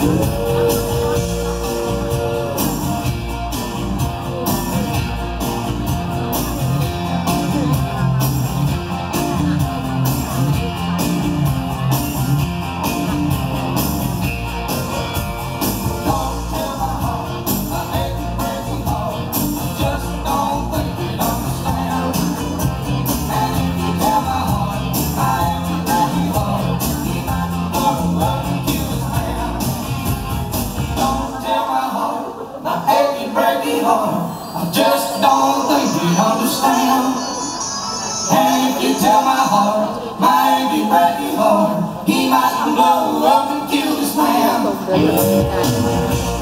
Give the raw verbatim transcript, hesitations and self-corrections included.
I just don't think you understand. And if you tell my heart, my achy, breaky heart, he might blow up and kill this man.